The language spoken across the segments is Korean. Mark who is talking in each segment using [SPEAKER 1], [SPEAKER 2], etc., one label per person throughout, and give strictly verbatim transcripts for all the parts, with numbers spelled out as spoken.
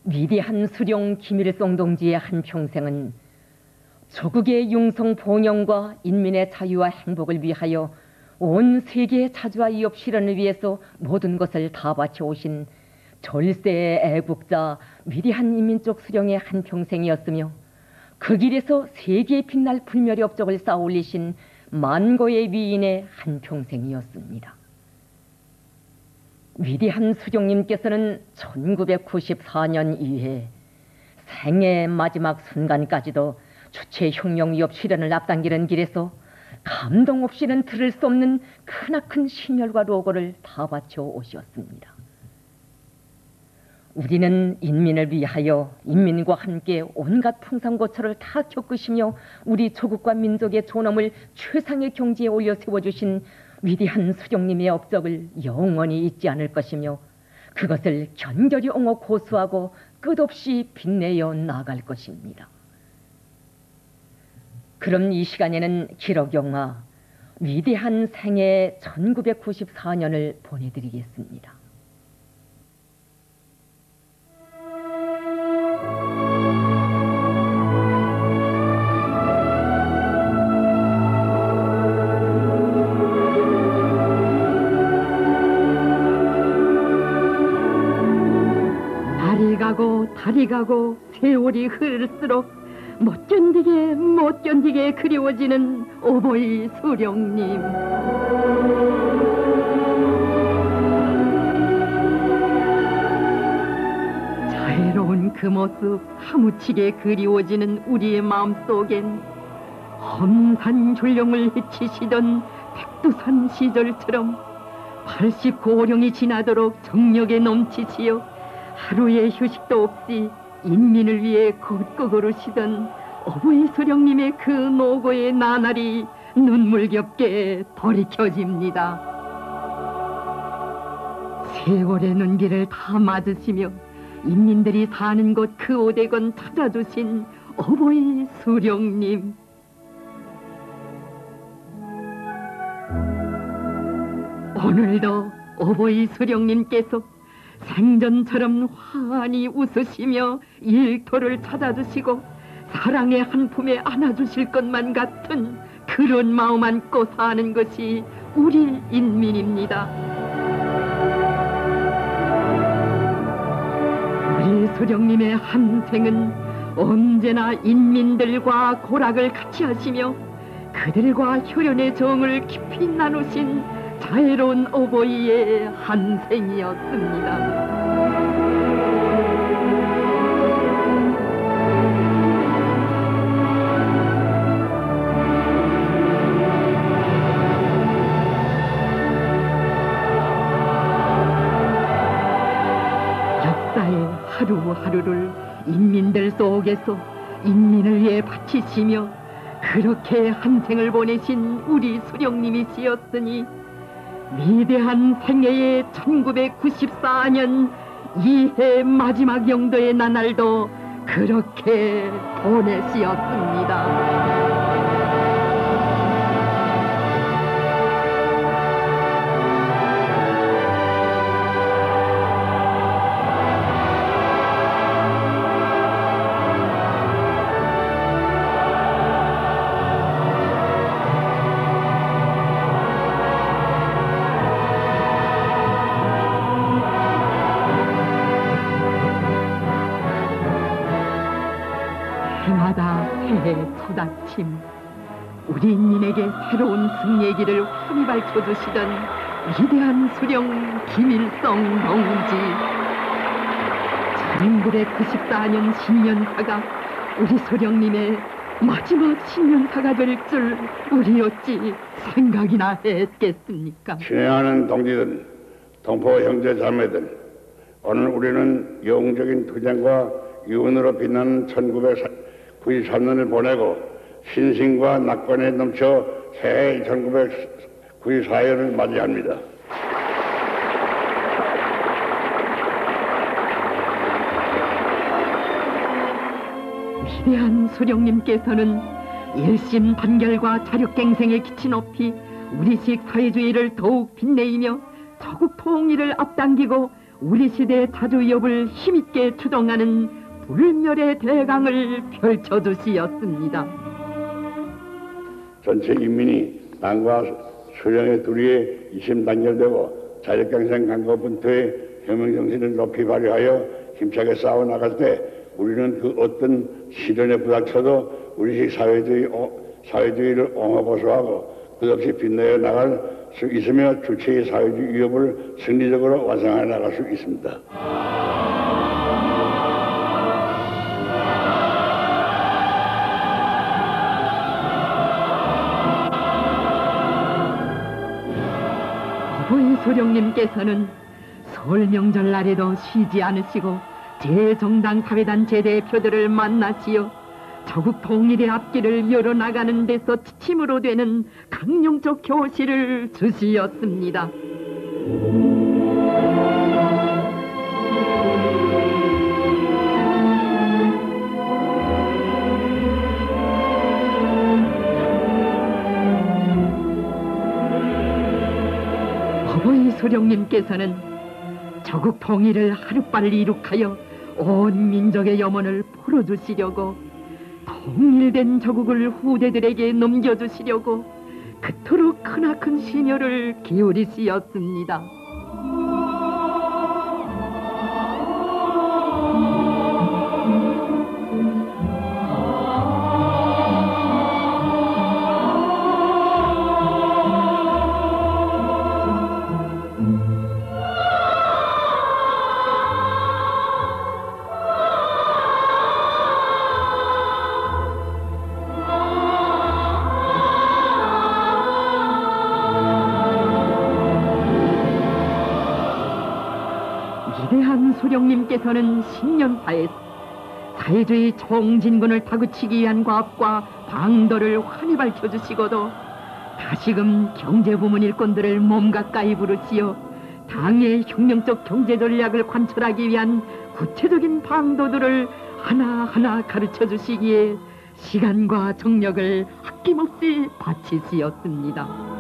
[SPEAKER 1] 위대한 수령 김일성 동지의 한평생은 조국의 융성 번영과 인민의 자유와 행복을 위하여 온 세계의 자주와 이업 실현을 위해서 모든 것을 다 바쳐오신 절세의 애국자 위대한 인민족 수령의 한평생이었으며 그 길에서 세계에 빛날 불멸의 업적을 쌓아올리신 만고의 위인의 한평생이었습니다. 위대한 수령님께서는 천구백구십사 년 이해 생애의 마지막 순간까지도 주체 혁명 위협 실현을 앞당기는 길에서 감동 없이는 들을 수 없는 크나큰 신열과 로고를 다 바쳐 오셨습니다. 우리는 인민을 위하여 인민과 함께 온갖 풍상고초를 다 겪으시며 우리 조국과 민족의 존엄을 최상의 경지에 올려 세워주신 위대한 수령님의 업적을 영원히 잊지 않을 것이며 그것을 견결히 옹호 고수하고 끝없이 빛내어 나갈 것입니다. 그럼 이 시간에는 기록영화 위대한 생애 천구백구십사 년을 보내드리겠습니다. 날이 가고 달이 가고 세월이 흐를수록 못 견디게 못 견디게 그리워지는 오보이 수령님. 자애로운 그 모습 사무치게 그리워지는 우리의 마음속엔 험산졸룡을 해치시던 백두산 시절처럼 팔십구 호령이 지나도록 정력에 넘치시어 하루의 휴식도 없이 인민을 위해 걷고 걸으시던 어부이 수령님의 그 노고의 나날이 눈물겹게 돌이켜집니다. 세월의 눈길을 다 맞으시며 인민들이 사는 곳 그 오대건 찾아주신 어부이 수령님. 오늘도 어부이 수령님께서 생전처럼 환히 웃으시며 일터를 찾아주시고 사랑의 한 품에 안아주실 것만 같은 그런 마음 안고 사는 것이 우리 인민입니다. 우리 수령님의 한 생은 언제나 인민들과 고락을 같이 하시며 그들과 혈연의 정을 깊이 나누신 자애로운 어버이의 한 생이었습니다. 역사의 하루하루를 인민들 속에서 인민을 위해 바치시며 그렇게 한 생을 보내신 우리 수령님이시였으니 위대한 생애의 천구백구십사 년 이해 마지막 영도의 나날도 그렇게 보내시었습니다. 해마다 해의 첫 아침 우리 인민에게 새로운 승리의 길을 환히 밝혀주시던 위대한 수령 김일성 동지. 천구백구십사 년 신년사가 우리 수령님의 마지막 신년사가 될 줄 우리 어찌 생각이나 했겠습니까?
[SPEAKER 2] 친애하는 동지들, 동포 형제 자매들, 오늘 우리는 영웅적인 투쟁과 유언으로 빛나는 천구백구십삼 년을 보내고 신심과 낙관에 넘쳐 새해 천구백구십사 년을 맞이합니다.
[SPEAKER 1] 위대한 수령님께서는 일심 단결과 자력갱생의 기치 높이 우리식 사회주의를 더욱 빛내이며 조국 통일을 앞당기고
[SPEAKER 3] 우리 시대의 자주위협을 힘있게 추동하는 불멸의 대강을 펼쳐주시었습니다.
[SPEAKER 2] 전체 인민이 땅과 수령의 도리에 이심단결되고 자력강생 강고 분투의 혁명정신을 높이 발휘하여 힘차게 싸워나갈 때 우리는 그 어떤 시련에 부닥쳐도 우리식 사회주의, 사회주의를 옹호보수하고 끝없이 빛내어 나갈 수 있으며 주체의 사회주의 위협을 승리적으로 완성해 나갈 수 있습니다.
[SPEAKER 3] 어버이 소령님께서는 설 명절 날에도 쉬지 않으시고 제정당 사회단체 대표들을 만나시어 조국 통일의 앞길을 열어나가는 데서 지침으로 되는 강령적 교시를 주시었습니다. 어버이 소령님께서는 조국 통일을 하루빨리 이룩하여 온 민족의 염원을 풀어주시려고 통일된 조국을 후대들에게 넘겨주시려고 그토록 크나큰 심혈을 기울이시었습니다. 위대한 소령님께서는 십년사에서 사회주의 총진군을 타구치기 위한 과업과 방도를 환히 밝혀주시고도 다시금 경제부문 일꾼들을 몸 가까이 부르시어 당의 혁명적 경제 전략을 관철하기 위한 구체적인 방도들을 하나하나 가르쳐주시기에 시간과 정력을 아낌없이 바치시었습니다.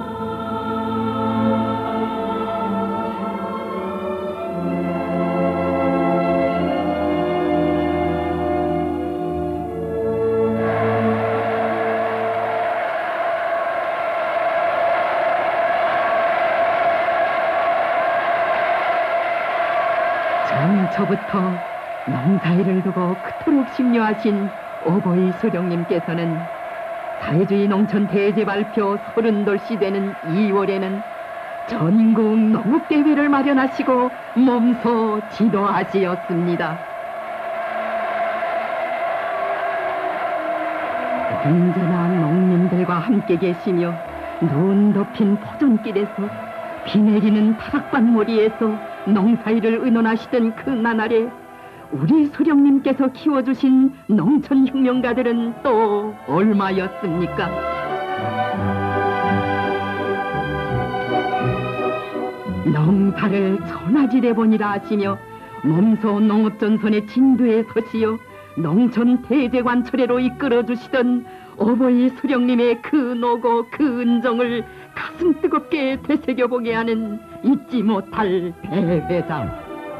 [SPEAKER 3] 처부터 농사일을 두고 그토록 심려하신 어버이 소령님께서는 사회주의 농촌 대제 발표 서른돌시 되는 이월에는 전국 농업대회를 마련하시고 몸소 지도하시었습니다. 언제나 농민들과 함께 계시며 눈 덮인 포전길에서 비 내리는 타락밭머리에서 농사일을 의논하시던 그 나날에 우리 소령님께서 키워주신 농촌혁명가들은 또 얼마였습니까? 농사를 천하지대본이라 하시며 몸소 농업전선의 진두에 서시어 농촌 대제관철회로 이끌어주시던 어버이 소령님의 그 노고 그 은정을 가슴 뜨겁게 되새겨보게 하는 잊지 못할 대회장.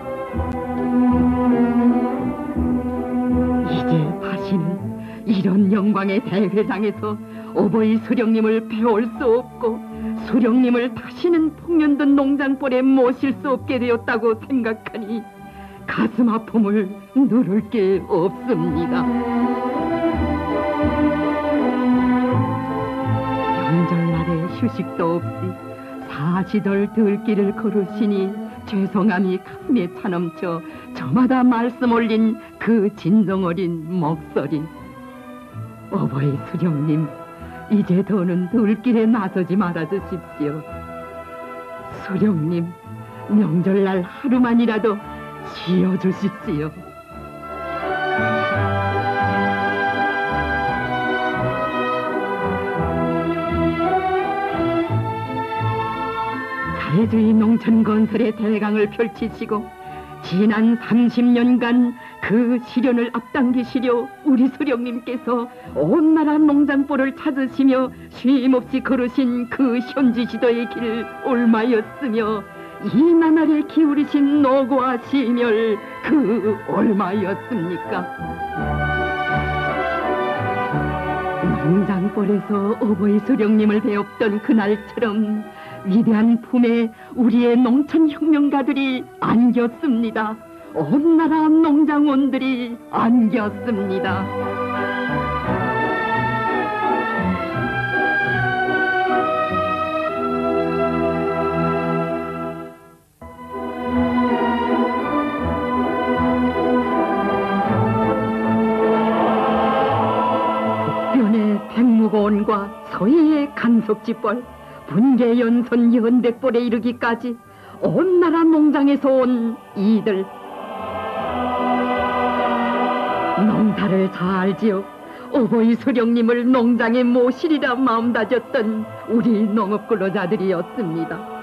[SPEAKER 3] 이제 다시는 이런 영광의 대회장에서 어버이 소령님을 배울 수 없고 소령님을 다시는 풍년든 농장벌에 모실 수 없게 되었다고 생각하니 가슴 아픔을 누를 게 없습니다. 명절날에 휴식도 없이 사시절 들길을 걸으시니 죄송함이 가슴에 차넘쳐 저마다 말씀 올린 그 진정 어린 목소리. 어버이 수령님, 이제 더는 들길에 나서지 말아주십시오. 수령님, 명절날 하루만이라도 쉬어주십시오. 사회주의 농촌 건설의 대강을 펼치시고 지난 삼십 년간 그 시련을 앞당기시려 우리 수령님께서 온 나라 농장벌을 찾으시며 쉼없이 걸으신 그 현지 지도의 길 얼마였으며 이 나날에 기울이신 노고와 심혈 그 얼마였습니까? 농장벌에서 어버이 수령님을 배웠던 그날처럼 위대한 품에 우리의 농촌혁명가들이 안겼습니다. 온 나라 농장원들이 안겼습니다. 북변의 백무고원과 서해의 간석지벌, 분계연선 연백벌에 이르기까지 온 나라 농장에서 온 이들, 농사를 잘 지어 어버이 수령님을 농장에 모시리라 마음 다졌던 우리 농업근로자들이었습니다.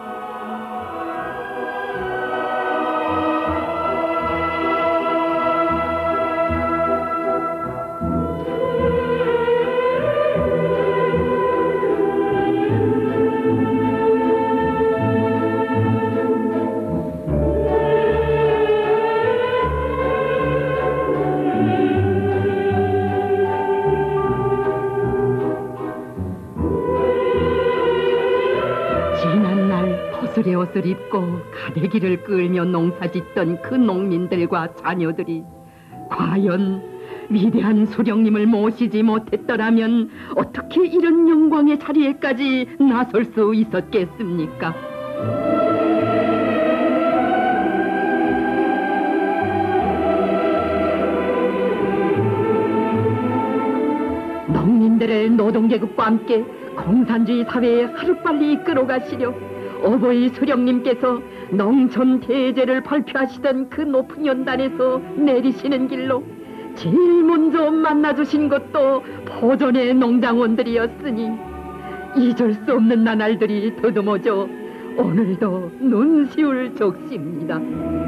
[SPEAKER 3] 옷을 옷을 입고 가대기를 끌며 농사짓던 그 농민들과 자녀들이 과연 위대한 수령님을 모시지 못했더라면 어떻게 이런 영광의 자리에까지 나설 수 있었겠습니까? 농민들의 노동계급과 함께 공산주의 사회에 하루빨리 이끌어가시려 어버이 수령님께서 농촌 대제를 발표하시던 그 높은 연단에서 내리시는 길로 제일 먼저 만나주신 것도 포존의 농장원들이었으니 잊을 수 없는 나날들이 더듬어져 오늘도 눈시울 적시입니다.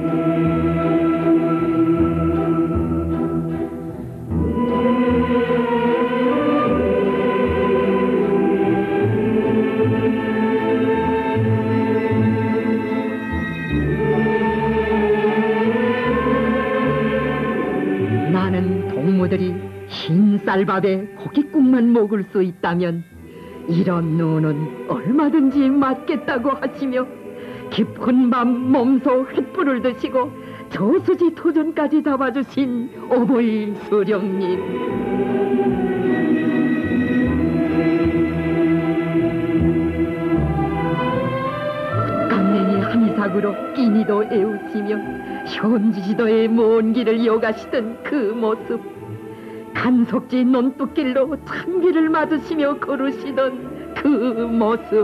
[SPEAKER 3] 동무들이 흰 쌀밥에 고깃국만 먹을 수 있다면 이런 눈은 얼마든지 맞겠다고 하시며 깊은 밤 몸소 횃불을 드시고 저수지 토전까지 잡아주신 어버이 수령님, 깡냉이 한이삭으로 끼니도 애우시며 현지시도의 먼 길을 이어가시던 그 모습, 간석지 논뚝길로 찬비를 맞으시며 걸으시던 그 모습,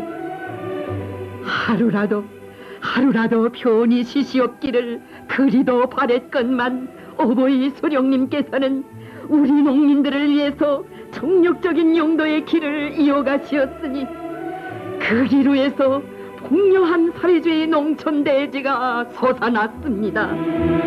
[SPEAKER 3] 하루라도 하루라도 편히 쉬시옵기를 그리도 바랬건만 어버이 수령님께서는 우리 농민들을 위해서 정력적인 용도의 길을 이어가시었으니 그 기로에서 폭렬한 사회주의 농촌대지가 솟아났습니다.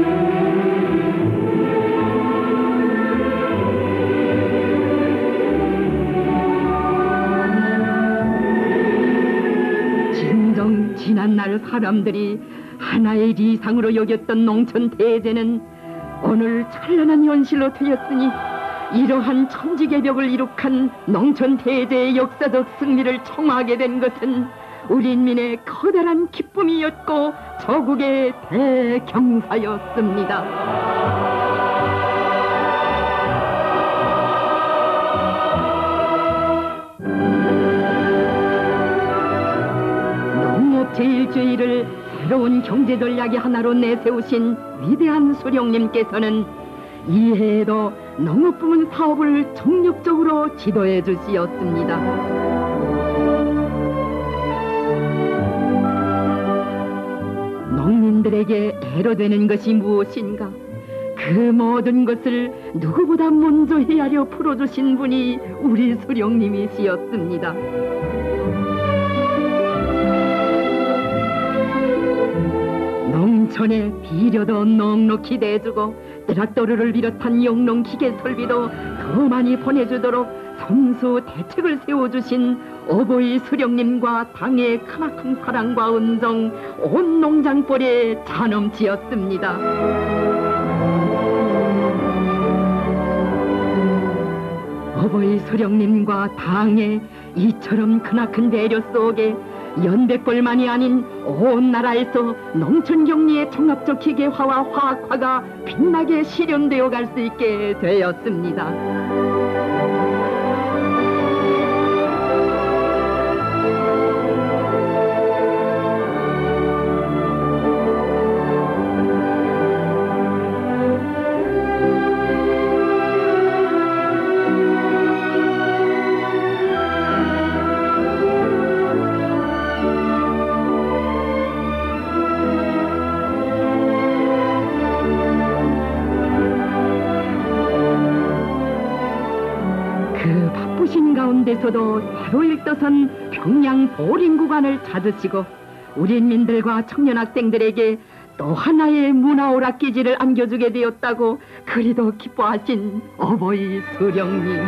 [SPEAKER 3] 진정 지난날 사람들이 하나의 리상으로 여겼던 농촌대제는 오늘 찬란한 현실로 되었으니 이러한 천지개벽을 이룩한 농촌대제의 역사적 승리를 청하게 된 것은 우리 인민의 커다란 기쁨이었고 조국의 대경사였습니다. 농업 제일주의를 새로운 경제 전략의 하나로 내세우신 위대한 수령님께서는 이해에도 농업부문 사업을 정력적으로 지도해 주시었습니다. 농민들에게 애로되는 것이 무엇인가, 그 모든 것을 누구보다 먼저 헤아려 풀어주신 분이 우리 수령님이시였습니다. 농촌에 비료도 넉넉히 대주고 트랙터를 비롯한 영농 기계 설비도 더 많이 보내주도록 선수 대책을 세워주신 어버이 수령님과 당의 크나큰 사랑과 은정 온 농장벌에 잔엄지었습니다. 어버이 수령님과 당의 이처럼 크나큰 배려 속에 연백벌만이 아닌 온 나라에서 농촌경리의 종합적 기계화와 화학화가 빛나게 실현되어 갈 수 있게 되었습니다. 가운데서도 하루 일떠선 평양 보림 구간을 찾으시고 우리 인민들과 청년 학생들에게 또 하나의 문화오락기지를 안겨주게 되었다고 그리도 기뻐하신 어버이 수령님.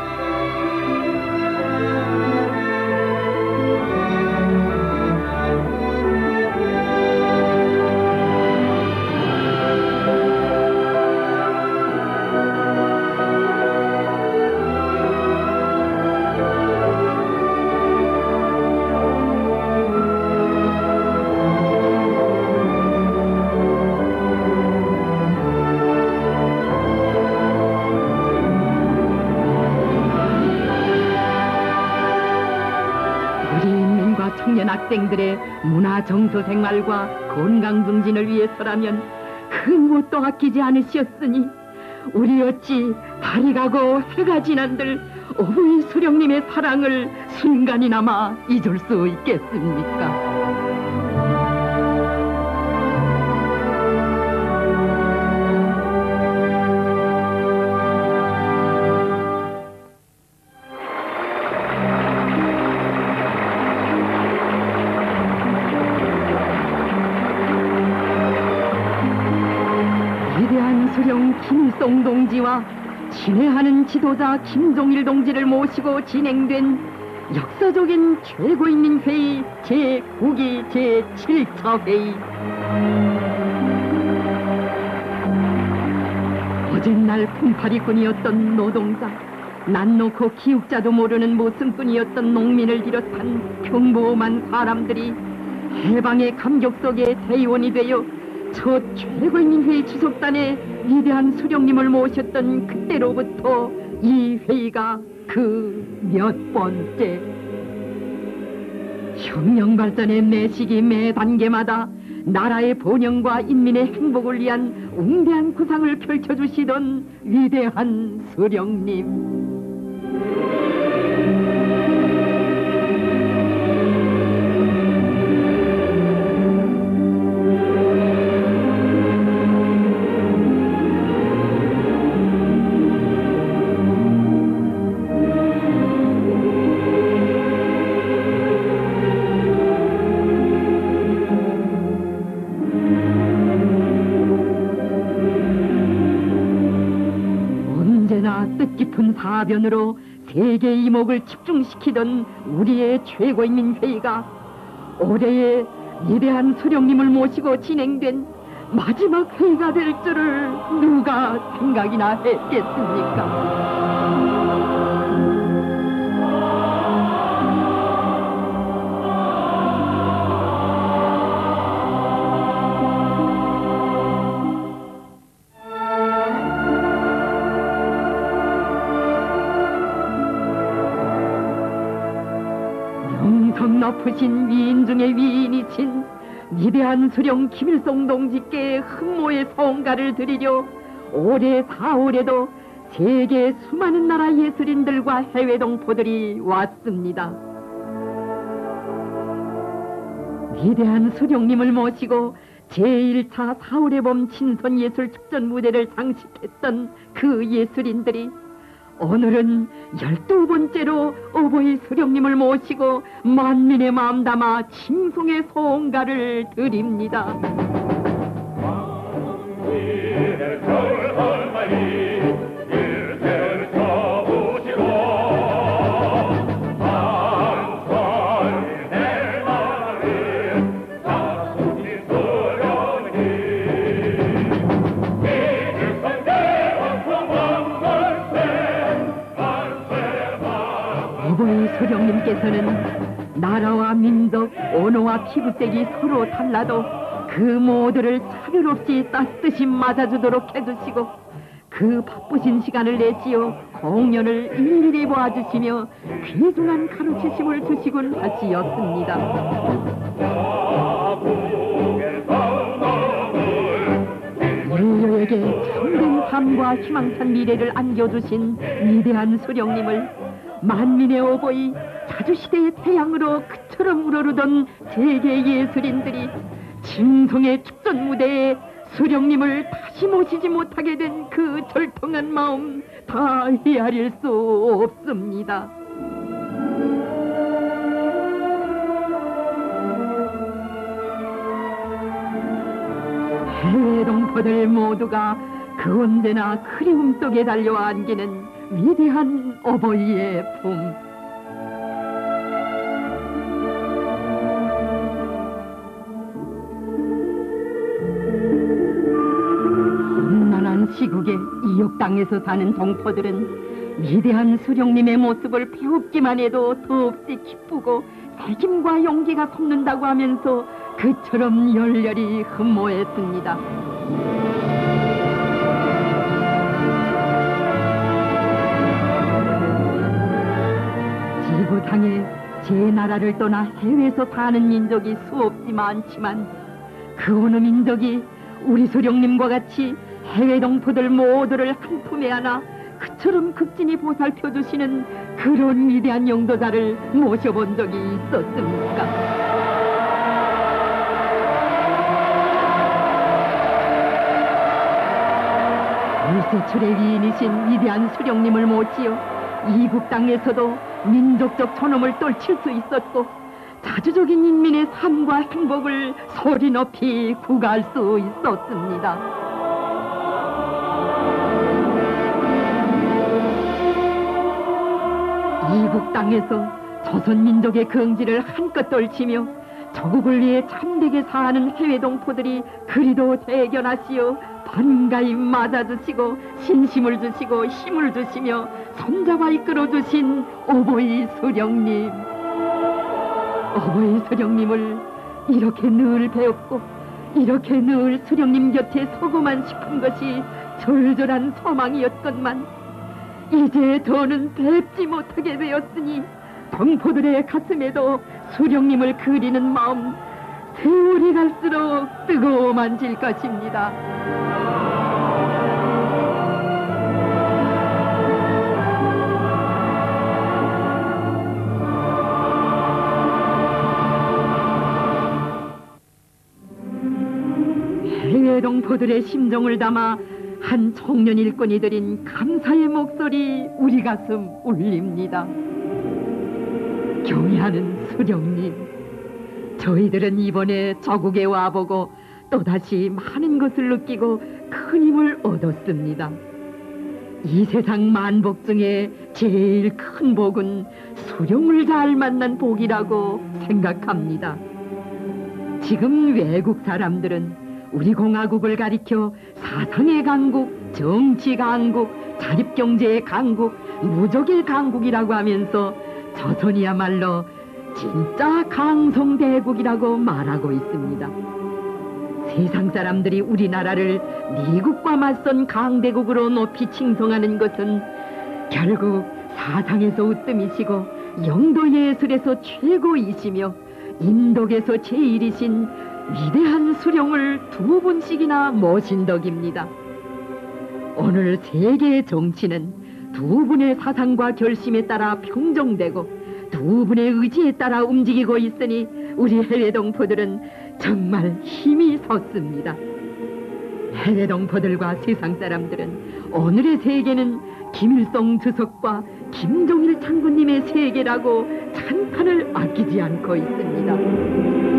[SPEAKER 3] 학생들의 문화 정서 생활과 건강 증진을 위해서라면 그 무엇도 아끼지 않으셨으니 우리 어찌 달이 가고 해가 지난들 어버이 수령님의 사랑을 순간이나마 잊을 수 있겠습니까? 김일성 동지와 친애하는 지도자 김종일 동지를 모시고 진행된 역사적인 최고인민회의 제구 기 제칠 차 회의. 어젯날 품팔이꾼이었던 노동자, 난 놓고 기육자도 모르는 모승꾼이었던 농민을 비롯한 평범한 사람들이 해방의 감격 속에 대의원이 되어 첫 최고인민회의 주석단에 위대한 수령님을 모셨던 그때로부터 이 회의가 그 몇 번째. 혁명 발전의 매 시기 매 단계마다 나라의 번영과 인민의 행복을 위한 웅대한 구상을 펼쳐주시던 위대한 수령님. 뜻깊은 사변으로 세계의 이목을 집중시키던 우리의 최고인민회의가 올해의 위대한 수령님을 모시고 진행된 마지막 회의가 될 줄을 누가 생각이나 했겠습니까? 높으신 위인 중의 위인이신 위대한 수령 김일성 동지께 흠모의 성가를 드리려 올해 사월에도 세계 수많은 나라 예술인들과 해외 동포들이 왔습니다. 위대한 수령님을 모시고 제일 차 사월의 봄 친선예술축전 무대를 장식했던 그 예술인들이 오늘은 열두 번째로 어버이 수령님을 모시고 만민의 마음 담아 칭송의 소원가를 드립니다.
[SPEAKER 4] 일을 겨울 헐마이 일을 쳐보시고
[SPEAKER 3] 세상에서는 나라와 민족, 언어와 피부색이 서로 달라도 그 모두를 차별 없이 따뜻이 맞아주도록 해주시고 그 바쁘신 시간을 내시어 공연을 일일이 보아주시며 귀중한 가르치심을 주시곤 하시었습니다. 인류에게 참된 삶과 희망찬 미래를 안겨주신 위대한 수령님을 만민의 어버이 자주시대의 태양으로 그처럼 우러르던 세계 예술인들이 징성의 축전 무대에 수령님을 다시 모시지 못하게 된 그 절통한 마음 다 헤아릴 수 없습니다. 해외 동포들 모두가 그 언제나 그리움 속에 달려와 안기는 위대한 어버이의 품. 험난한 시국에 이역 땅에서 사는 동포들은 위대한 수령님의 모습을 배웁기만 해도 더없이 기쁘고 책임과 용기가 솟는다고 하면서 그처럼 열렬히 흠모했습니다. 지구상에 제 나라를 떠나 해외에서 사는 민족이 수없이 많지만 그 어느 민족이 우리 수령님과 같이 해외 동포들 모두를 한 품에 안아 그처럼 극진히 보살펴 주시는 그런 위대한 영도자를 모셔본 적이 있었습니까? 일세출의 위인이신 위대한 수령님을 모시어 이국 땅에서도 민족적 존엄을 떨칠 수 있었고 자주적인 인민의 삶과 행복을 소리 높이 구가할 수 있었습니다. 이국 땅에서 조선 민족의 긍지를 한껏 떨치며 조국을 위해 참되게 사는 해외 동포들이 그리도 대견하시어 반가이 맞아주시고 신심을 주시고 힘을 주시며 손잡아 이끌어주신 어버이 수령님. 어버이 수령님을 이렇게 늘 배웠고 이렇게 늘 수령님 곁에 서고만 싶은 것이 절절한 소망이었건만 이제 더는 뵙지 못하게 되었으니 동포들의 가슴에도 수령님을 그리는 마음 세월이 갈수록 뜨거워만질 것입니다. 해외 동포들의 심정을 담아 한 청년 일꾼이 드린 감사의 목소리 우리 가슴 울립니다. 경애하는 수령님, 저희들은 이번에 저국에 와보고 또다시 많은 것을 느끼고 큰 힘을 얻었습니다. 이 세상 만복 중에 제일 큰 복은 수령을 잘 만난 복이라고 생각합니다. 지금 외국 사람들은 우리 공화국을 가리켜 사상의 강국, 정치 강국, 자립경제의 강국, 무적의 강국이라고 하면서 조선이야말로 진짜 강성대국이라고 말하고 있습니다. 세상 사람들이 우리나라를 미국과 맞선 강대국으로 높이 칭송하는 것은 결국 사상에서 으뜸이시고 영도 예술에서 최고이시며 인덕에서 제일이신 위대한 수령을 두 분씩이나 모신 덕입니다. 오늘 세계의 정치는 두 분의 사상과 결심에 따라 평정되고 두 분의 의지에 따라 움직이고 있으니 우리 해외 동포들은 정말 힘이 섰습니다. 해외 동포들과 세상 사람들은 오늘의 세계는 김일성 주석과 김종일 장군님의 세계라고 찬탄을 아끼지 않고 있습니다.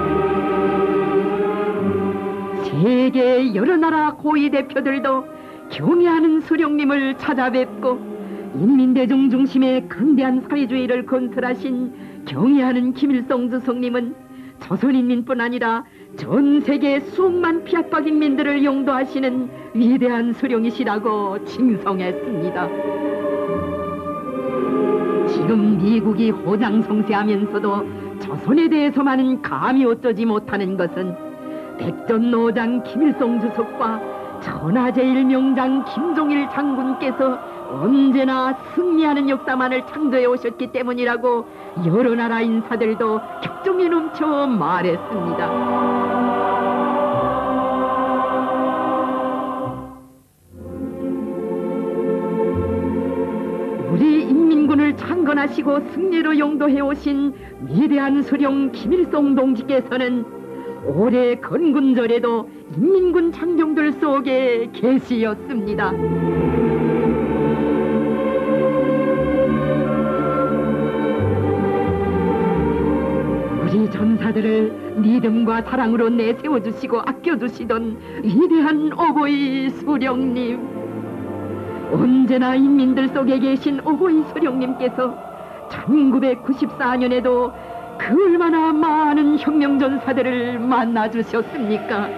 [SPEAKER 3] 세계 여러 나라 고위 대표들도 경애하는 수령님을 찾아뵙고 인민대중 중심의 근대한 사회주의를 건설하신 경애하는 김일성 주석님은 조선인민뿐 아니라 전 세계 수억만 피압박 인민들을 용도하시는 위대한 수령이시라고 칭송했습니다. 지금 미국이 호장성세하면서도 조선에 대해서만은 감히 어쩌지 못하는 것은 백전노장 김일성 주석과 천하제일명장 김종일 장군께서 언제나 승리하는 역사만을 창조해 오셨기 때문이라고 여러 나라 인사들도 격정이 넘쳐 말했습니다. 우리 인민군을 창건하시고 승리로 용도해 오신 위대한 수령 김일성 동지께서는 올해 건군절에도 인민군 장병들 속에 계시었습니다. 우리 전사들을 믿음과 사랑으로 내세워주시고 아껴주시던 위대한 어버이 수령님, 언제나 인민들 속에 계신 어버이 수령님께서 천구백구십사 년에도 그 얼마나 많은 혁명전사들을 만나주셨습니까?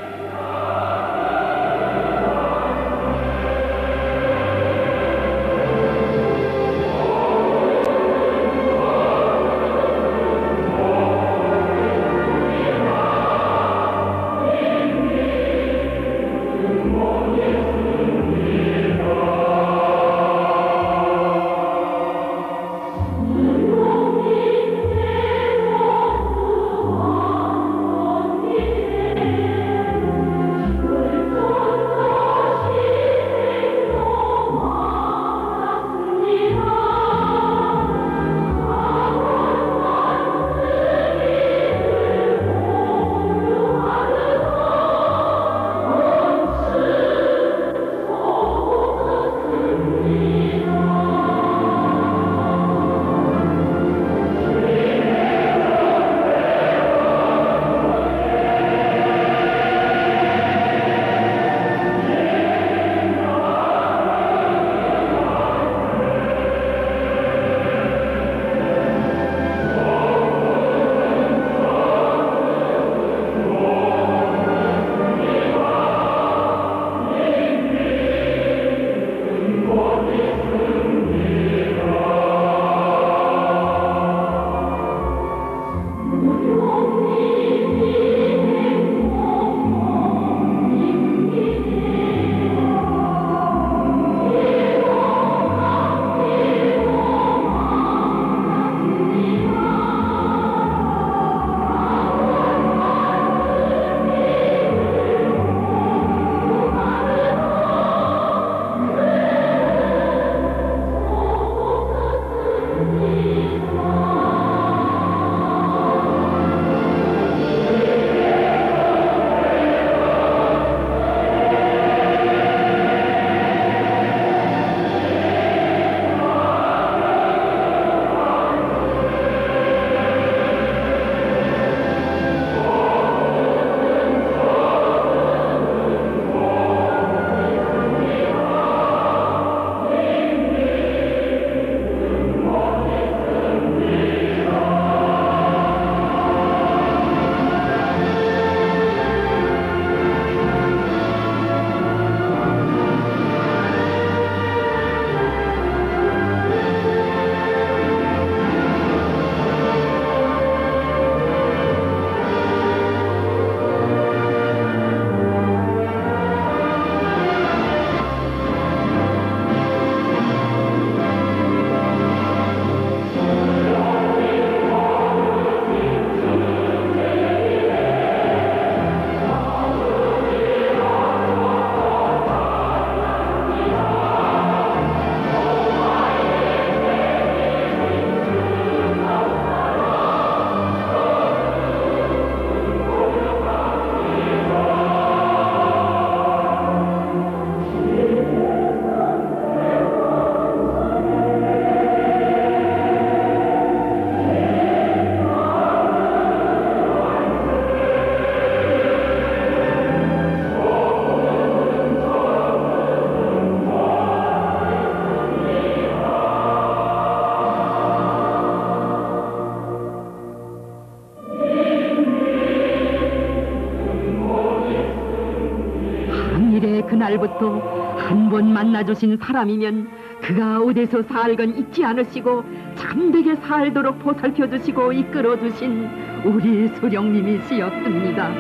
[SPEAKER 3] 나날로부터 한 번 만나주신 사람이면 그가 어디서 살건 잊지 않으시고 참되게 살도록 보살펴주시고 이끌어주신 우리 수령님이시였습니다.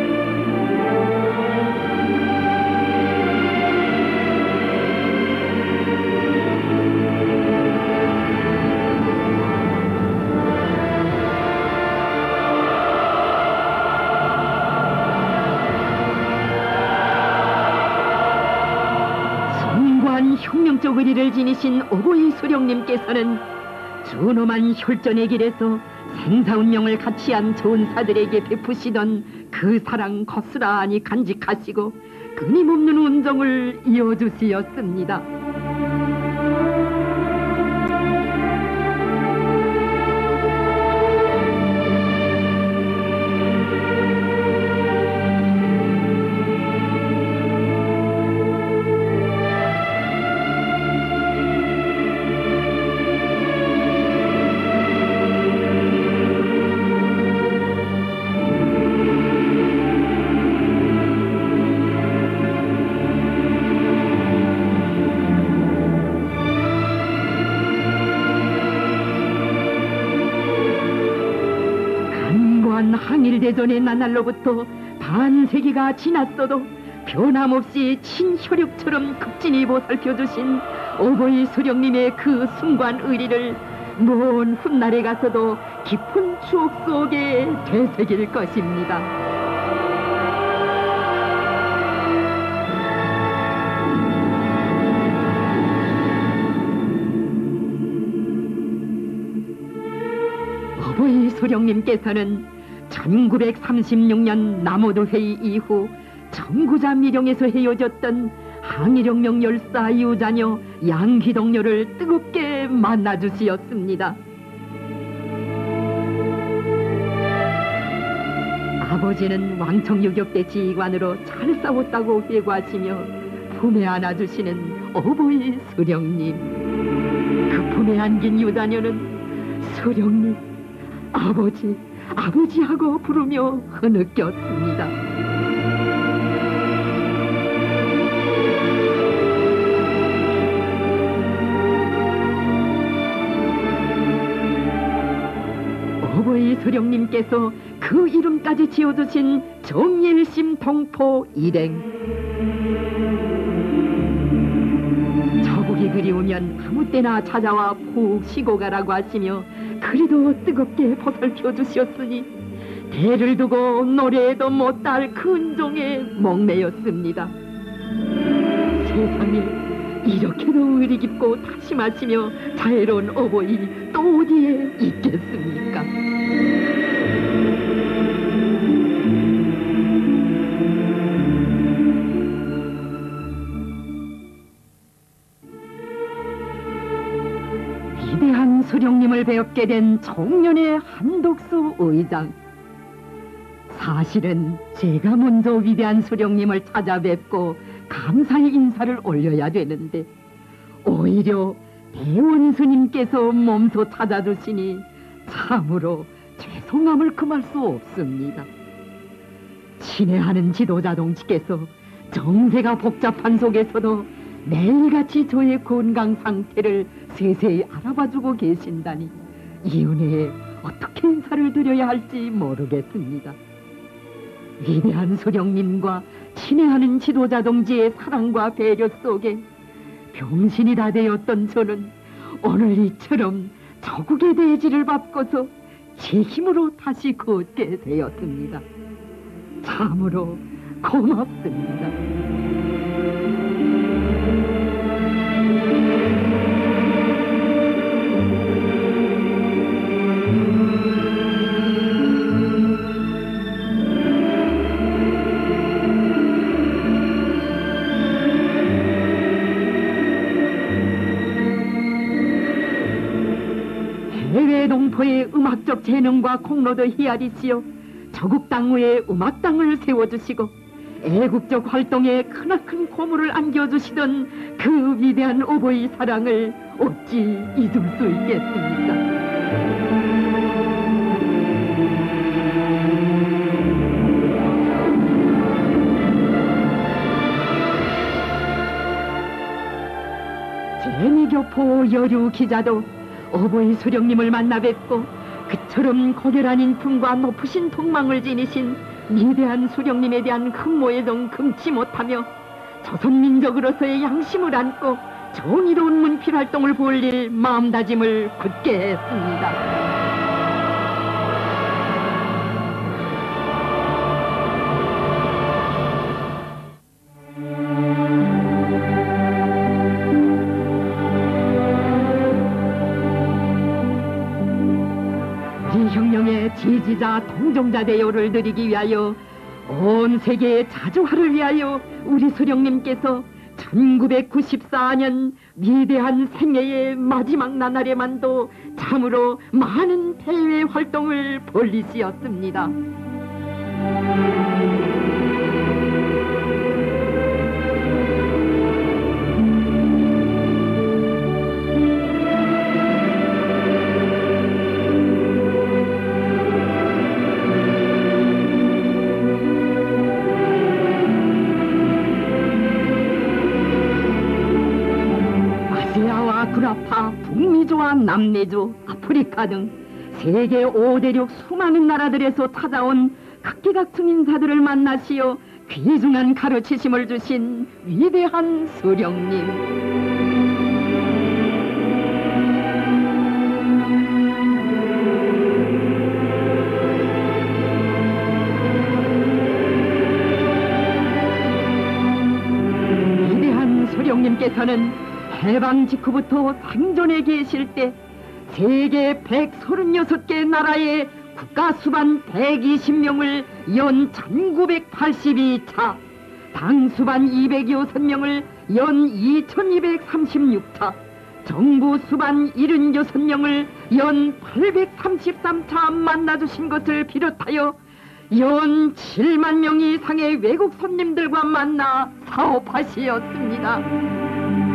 [SPEAKER 3] 혁명적 의리를 지니신 오보이 수령님께서는 준엄한 혈전의 길에서 생사운명을 같이 한 전사들에게 베푸시던 그 사랑 거스란히 간직하시고 끊임없는 운정을 이어주시었습니다. 항일대전의 나날로부터 반세기가 지났어도 변함없이 친혈육처럼 급진히 보살펴주신 오보이 수령님의 그 숭고한 의리를 먼 훗날에 가서도 깊은 추억 속에 되새길 것입니다. 오보이 수령님께서는 천구백삼십육 년 남오도 회의 이후 청구자 미령에서 헤어졌던 항일혁명 열사 유자녀 양기동녀를 뜨겁게 만나주시었습니다. 아버지는 왕청유격대 지휘관으로 잘 싸웠다고 회고하시며 품에 안아주시는 오보이 수령님. 그 품에 안긴 유자녀는 수령님, 아버지, 아버지하고 부르며 흐느꼈습니다. 오보이 수령님께서 그 이름까지 지어주신 정일심 동포 일행. 저국이 그리우면 아무 때나 찾아와 푹 쉬고 가라고 하시며 그리도 뜨겁게 보살펴 주셨으니 대를 두고 노래에도 못할 근종에 목매였습니다. 세상에 이렇게도 의리 깊고 다심하시며 자애로운 오보이 또 어디에 있겠습니까? 위대한 수령님을 배웠게 된 청년의 한독수 의장. 사실은 제가 먼저 위대한 수령님을 찾아뵙고 감사의 인사를 올려야 되는데 오히려 대원 스님께서 몸소 찾아주시니 참으로 죄송함을 금할 수 없습니다. 친애하는 지도자 동지께서 정세가 복잡한 속에서도 매일같이 저의 건강 상태를 세세히 알아봐주고 계신다니 이 은혜에 어떻게 인사를 드려야 할지 모르겠습니다. 위대한 수령님과 친애하는 지도자 동지의 사랑과 배려 속에 병신이 다 되었던 저는 오늘 이처럼 저국의 대지를 밟고서 제 힘으로 다시 걷게 되었습니다. 참으로 고맙습니다. 해외 동포의 음악적 재능과 공로도 히아리시어 저국 당후에 음악당을 세워주시고 애국적 활동에 크나큰 고무를 안겨주시던 그 위대한 오보이 사랑을 어찌 잊을 수 있겠습니까? 이교포 여류 기자도 어버이 수령님을 만나 뵙고 그처럼 고결한 인품과 높으신 통망을 지니신 위대한 수령님에 대한 흠모의 정 금치 못하며 조선민족으로서의 양심을 안고 정의로운 문필 활동을 벌릴 마음다짐을 굳게 했습니다. 혁명의 지지자 동정자 대요를 드리기 위하여 온 세계의 자주화를 위하여 우리 수령님께서 천구백구십사 년 위대한 생애의 마지막 나날에만도 참으로 많은 대외 활동을 벌리시었습니다. 구라파, 북미주와 남미주, 아프리카 등 세계 오 대륙 수많은 나라들에서 찾아온 각기각층 인사들을 만나시어 귀중한 가르치심을 주신 위대한 수령님. 위대한 수령님께서는 해방 직후부터 생존해 계실 때 세계 백삼십육 개 나라의 국가 수반 백이십 명을 연 천구백팔십이 차, 당 수반 이백육 명을 연 이천이백삼십육 차, 정부 수반 칠십육 명을 연 팔백삼십삼 차 만나주신 것을 비롯하여 연 칠만 명 이상의 외국 손님들과 만나 사업하시었습니다.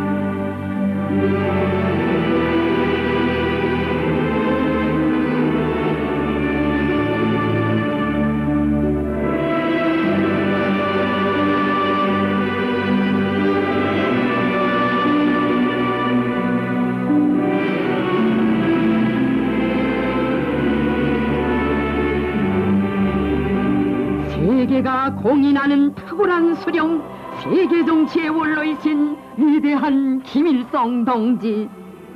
[SPEAKER 3] 세계가 공인하는 탁월한 수령, 세계 정치의 원로이신 위대한 김일성 동지.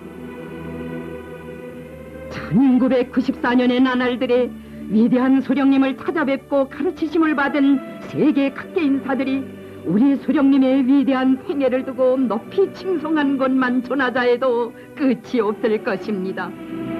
[SPEAKER 3] 천구백구십사 년의 나날들에 위대한 수령님을 찾아뵙고 가르치심을 받은 세계 각계 인사들이 우리 수령님의 위대한 생애를 두고 높이 칭송한 것만 전하자해도 끝이 없을 것입니다.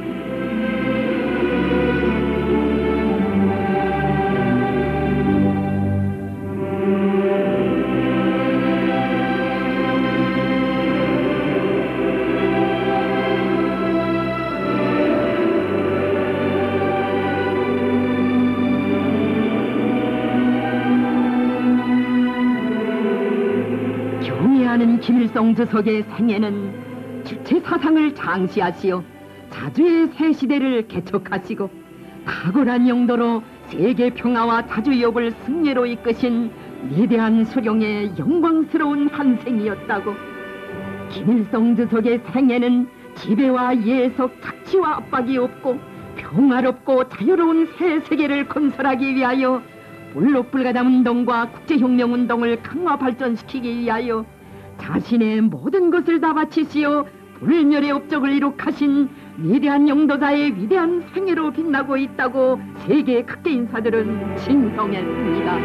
[SPEAKER 3] 김일성 주석의 생애는 주체 사상을 장시하시어 자주의 새 시대를 개척하시고 탁월한 용도로 세계 평화와 자주협을 승리로 이끄신 위대한 수령의 영광스러운 한 생이었다고. 김일성 주석의 생애는 지배와 예속, 착취와 압박이 없고 평화롭고 자유로운 새 세계를 건설하기 위하여 볼록불가담 운동과 국제혁명운동을 강화 발전시키기 위하여 자신의 모든 것을 다 바치시어 불멸의 업적을 이룩하신 위대한 영도자의 위대한 생애로 빛나고 있다고 세계 각계 인사들은 칭송했습니다.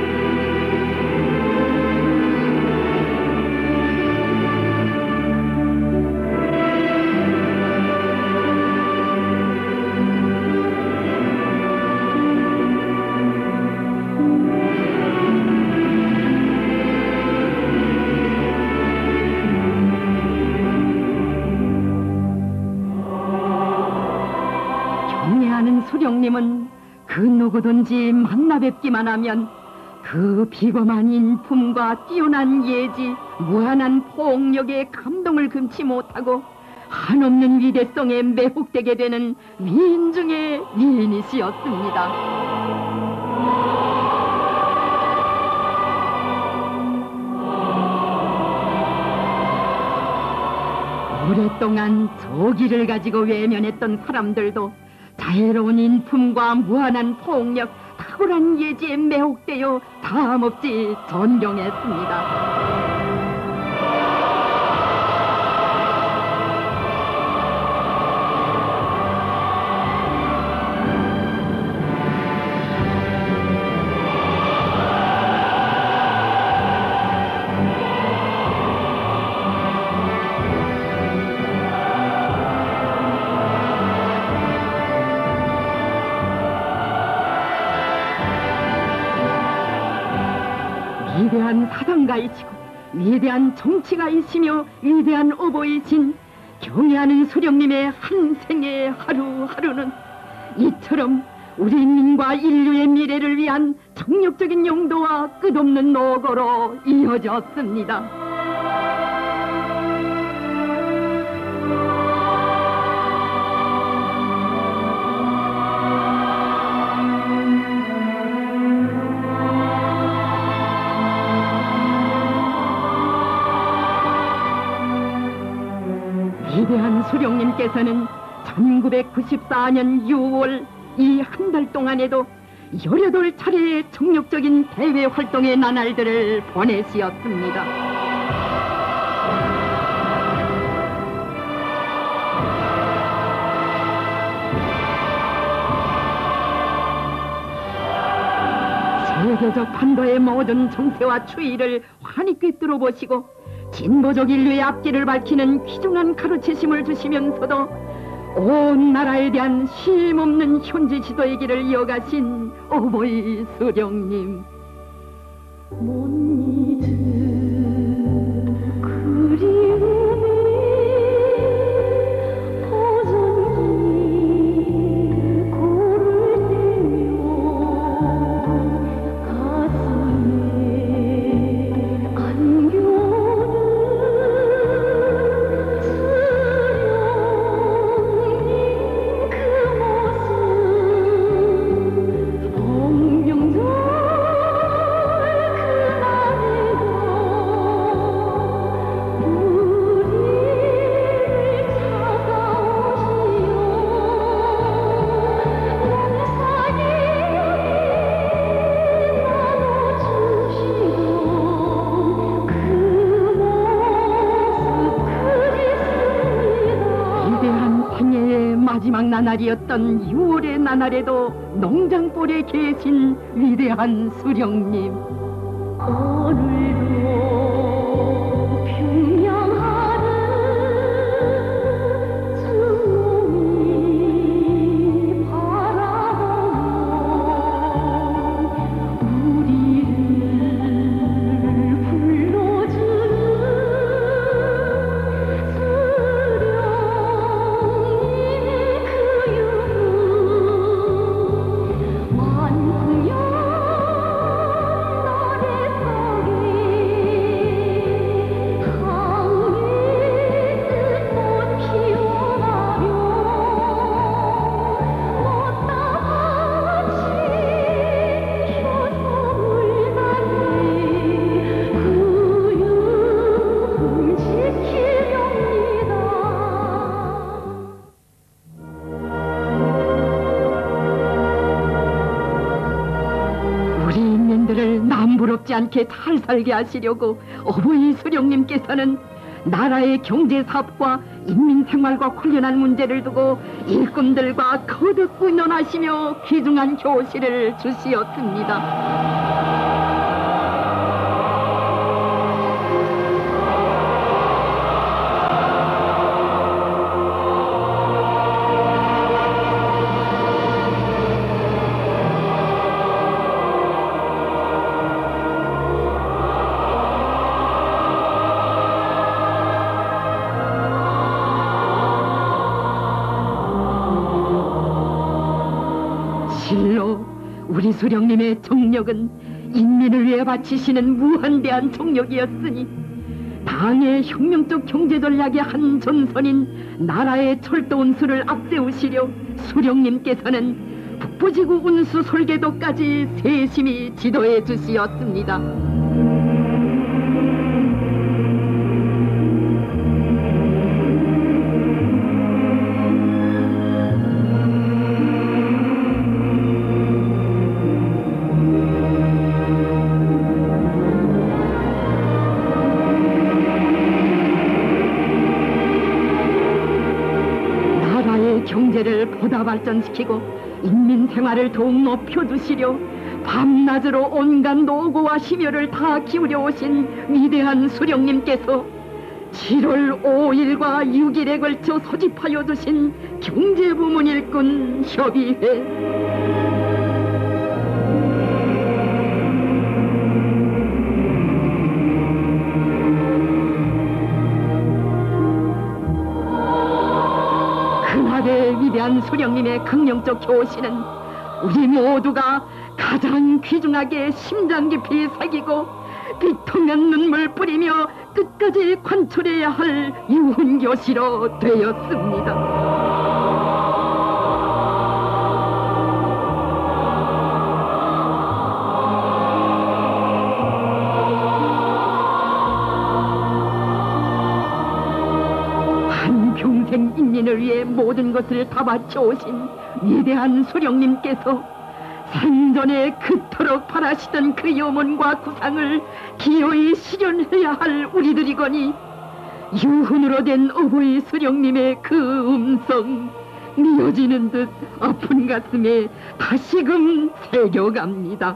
[SPEAKER 3] 수령님은 그 누구든지 만나 뵙기만 하면 그 비범한 인품과 뛰어난 예지, 무한한 포옹력에 감동을 금치 못하고 한없는 위대성에 매혹되게 되는 위인 중의 위인이시였습니다. 오랫동안 저기를 가지고 외면했던 사람들도 자애로운 인품과 무한한 폭력, 탁월한 예지에 매혹되어 다함없이 존경했습니다. 위대한 사상가이시고 위대한 정치가이시며 위대한 어버이신 경애하는 수령님의 한 생의 하루하루는 이처럼 우리 인민과 인류의 미래를 위한 정력적인 용도와 끝없는 노고로 이어졌습니다. 위대한 수령님께서는 천구백구십사 년 유월 이 한 달 동안에도 열여덟 차례의 정력적인 대외 활동의 나날들을 보내시었습니다. 세계적 판도의 모든 정세와 추이를 환히 꿰뚫어 보시고 진보적 인류의 앞길을 밝히는 귀중한 가르치심을 주시면서도 온 나라에 대한 쉼없는 현지 지도의 길을 이어가신 어버이 수령님, 못 잊은 그리움이 보존기 고를 때며 가슴에 안겨오는 마지막 나날이었던 유월의 나날에도 농장벌에 계신 위대한 수령님, 오늘도 평양하는 주님이 바라보며 우리를 불러주는 남부럽지 않게 잘 살게 하시려고 어버이 수령님께서는 나라의 경제사업과 인민생활과 관련한 문제를 두고 일꾼들과 거듭 의논하시며 귀중한 교실을 주시었습니다. 실로 우리 수령님의 정력은 인민을 위해 바치시는 무한대한 정력이었으니 당의 혁명적 경제 전략의 한 전선인 나라의 철도 운수를 앞세우시려 수령님께서는 북부지구 운수 설계도까지 세심히 지도해 주시었습니다. 나라의 경제를 보다 발전시키고 인민 생활을 더욱 높여주시려 밤낮으로 온갖 노고와 심혈을 다 기울여 오신 위대한 수령님께서 칠월 오일과 육일에 걸쳐 소집하여 주신 경제부문 일꾼 협의회. 그날의 위대한 수령님의 긍령적 교시는 우리 모두가 가장 귀중하게 심장 깊이 새기고 비통한 눈물 뿌리며 끝까지 관철해야 할 유훈교시로 되었습니다. 한평생 인민을 위해 모든 것을 다 바쳐오신 위대한 수령님께서 생전에 그토록 바라시던 그 염원과 구상을 기어이 실현해야 할 우리들이거니 유훈으로 된 어버이 수령님의 그 음성 미어지는 듯 아픈 가슴에 다시금 새겨갑니다.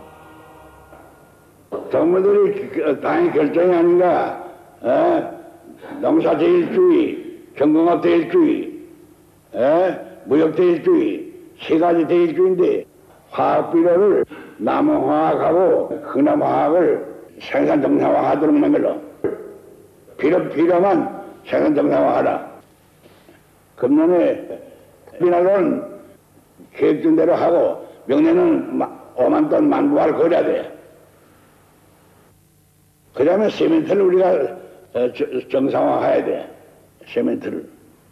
[SPEAKER 2] 정부들이 당의 결정이 아닌가. 어? 농사 대일주의, 경공업 대일주의, 어? 무역 대일주의, 세 가지 대일주의인데 화학 비료를 남화학하고 흔함화학을 생산 정상화하도록 만들어. 비료, 비료만 생산 정상화하라. 금년에 비료는 계획된 대로 하고 명년은 오만 톤 만부화를 거려야 돼. 그 다음에 시멘트를 우리가 정상화해야 돼. 시멘트를.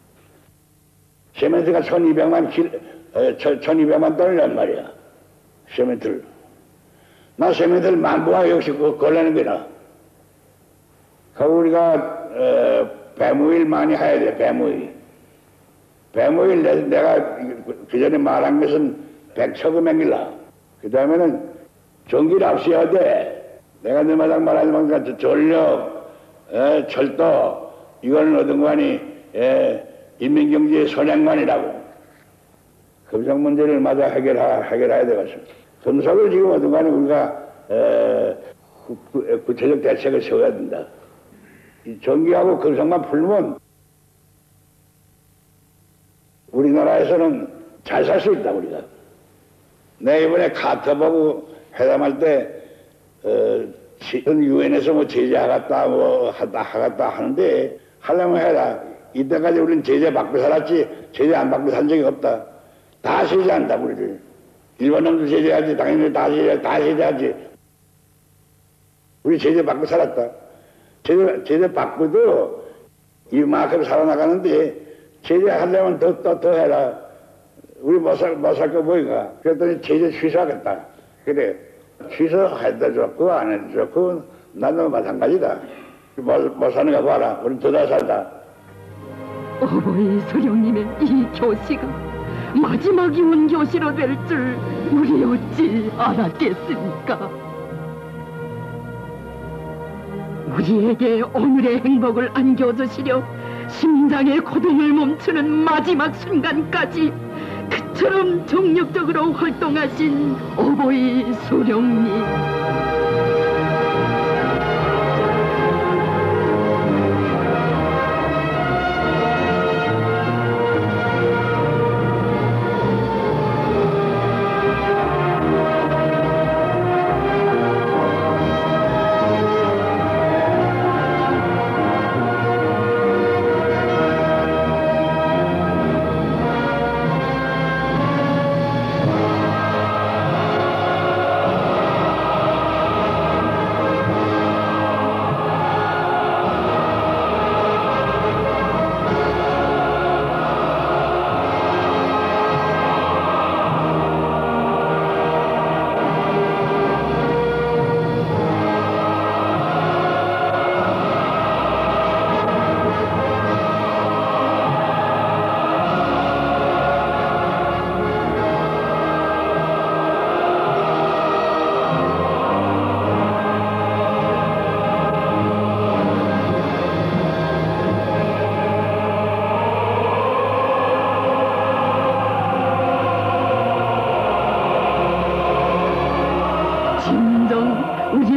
[SPEAKER 2] 시멘트가 천이백만 킬, 천이백만 톤이란 말이야. 시멘트를. 나 시멘트를 만부화 역시 걸려는 거라. 그 우리가 어, 배무일 많이 해야 돼. 배무일. 배무일 내, 내가 그 전에 말한 것은 백척음행길라. 그 다음에는 전기를 앞서야 돼. 내가 너마당 말하는 것 전력, 에, 철도 이거는 어떤 관이 인민경제의 선행관이라고. 금속 문제를 마저 해결하, 해결해야 되겠습니다. 금속을 지금 어떤 간에 우리가 에, 구, 구, 구체적 대책을 세워야 된다. 이 전기하고 금속만 풀면 우리나라에서는 잘 살 수 있다. 우리가. 내가 이번에 카터하고 회담할 때 어, 유엔에서 뭐 제재하겠다 뭐 하다 하겠다 하는데 하려면 해라. 이때까지 우리는 제재 받고 살았지 제재 안 받고 산 적이 없다. 다 제재한다 우리들. 일본 놈도 제재하지 당연히 다 제재 다 제재하지. 우리 제재 받고 살았다. 제재 제재 받고도 이만큼 살아나가는데 제재하려면 더 더 더 해라. 우리 못 살 못 살 거 보이가. 그랬더니 제재 취소하겠다. 그래 취소해도 좋고 안 해도 좋고 나도 마찬가지다. 못, 못 사는 거 봐라. 우리 더 잘 살다.
[SPEAKER 3] 어버이 수령님의 이 교시가 마지막 유언 교시로 될 줄 우리 어찌 알았겠습니까? 우리에게 오늘의 행복을 안겨주시려 심장의 고동을 멈추는 마지막 순간까지 그처럼 정력적으로 활동하신 어버이 수령님.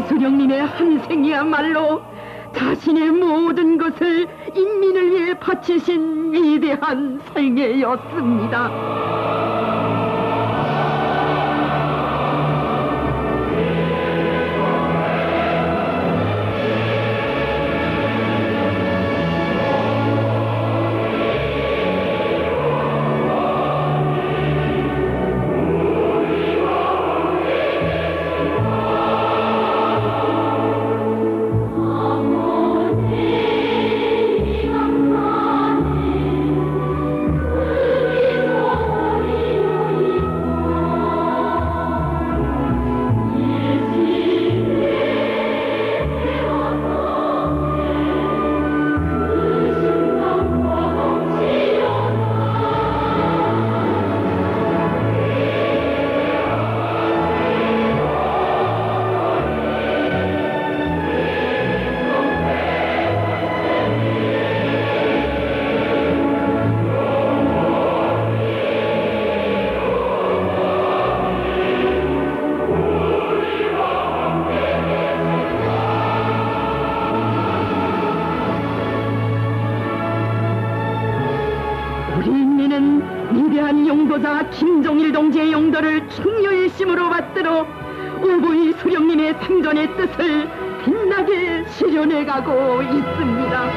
[SPEAKER 3] 수령님의 한 생이야말로 자신의 모든 것을 인민을 위해 바치신 위대한 생애였습니다. 용도자 김종일 동지의 용도를 충효일심으로 받들어 오부이 수령님의 생전의 뜻을 빛나게 실현해가고 있습니다.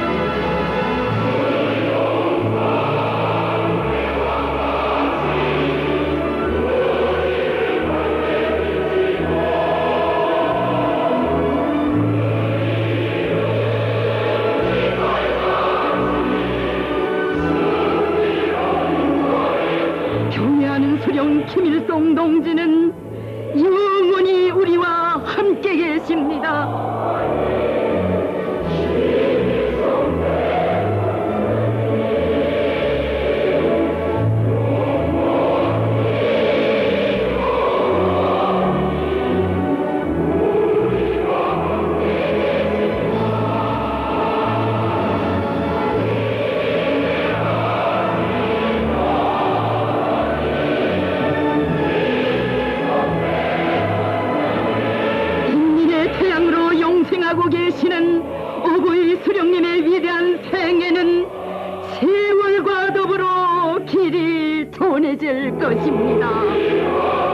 [SPEAKER 3] 수령 김일성 동지는 영원히 우리와 함께 계십니다. 하고 계시는 오부이 수령님의 위대한 생애는 세월과 더불어 길이 전해질 것입니다.